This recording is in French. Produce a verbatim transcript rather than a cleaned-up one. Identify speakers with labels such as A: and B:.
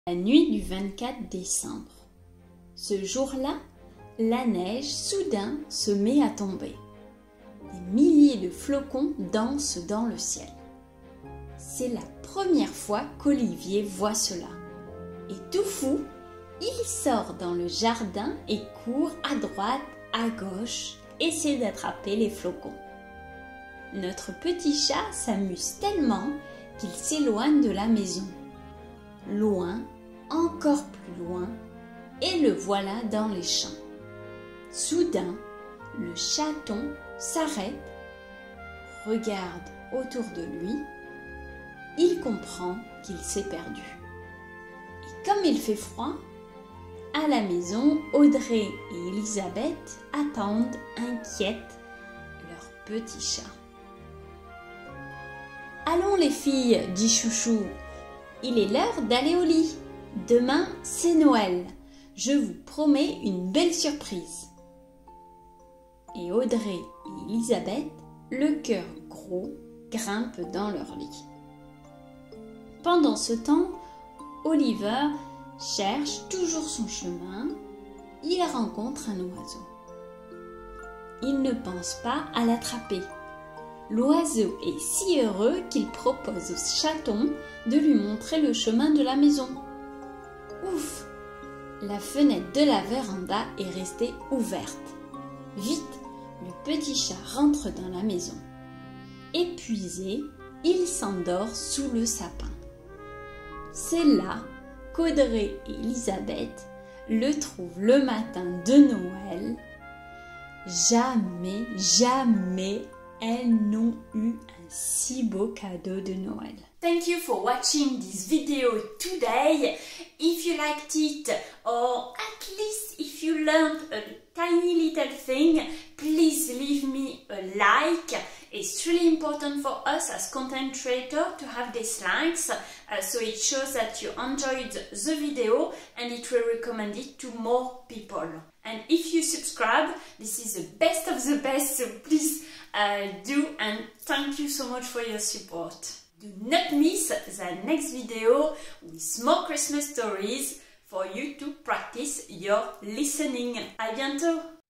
A: La nuit du vingt-quatre décembre. Ce jour-là, la neige soudain se met à tomber. Des milliers de flocons dansent dans le ciel. C'est la première fois qu'Olivier voit cela. Et tout fou, il sort dans le jardin et court à droite, à gauche, essaie d'attraper les flocons. Notre petit chat s'amuse tellement qu'il s'éloigne de la maison. Loin, encore plus loin, et le voilà dans les champs. Soudain, le chaton s'arrête, regarde autour de lui, il comprend qu'il s'est perdu. Et comme il fait froid, à la maison, Audrey et Elisabeth attendent inquiètes leur petit chat. « Allons les filles, dit Chouchou, il est l'heure d'aller au lit. Demain, c'est Noël. Je vous promets une belle surprise. » Et Audrey et Elisabeth, le cœur gros, grimpent dans leur lit. Pendant ce temps, Oliver cherche toujours son chemin. Il rencontre un oiseau. Il ne pense pas à l'attraper. L'oiseau est si heureux qu'il propose au chaton de lui montrer le chemin de la maison. Ouf! La fenêtre de la véranda est restée ouverte. Vite, le petit chat rentre dans la maison. Épuisé, il s'endort sous le sapin. C'est là qu'Audrey et Elisabeth le trouvent le matin de Noël. Jamais, jamais elles n'ont eu un si beau cadeau de Noël. Thank you for watching this video today. If you liked it, or at least if you learned a tiny little thing, please leave me a like. It's really important for us as content creators to have these likes, uh, so it shows that you enjoyed the video and it will recommend it to more people. And if you subscribe, this is the best of the best, so please uh, do, and thank you so much for your support. Do not miss the next video with more Christmas stories for you to practice your listening. À bientôt!